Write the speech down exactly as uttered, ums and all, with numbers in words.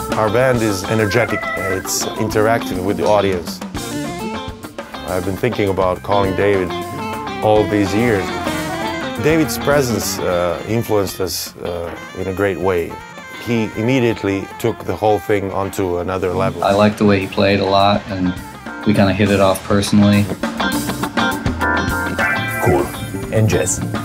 Our band is energetic, it's interacting with the audience. I've been thinking about calling David all these years. David's presence uh, influenced us uh, in a great way. He immediately took the whole thing onto another level. I liked the way he played a lot, and we kind of hit it off personally. Cool and jazz.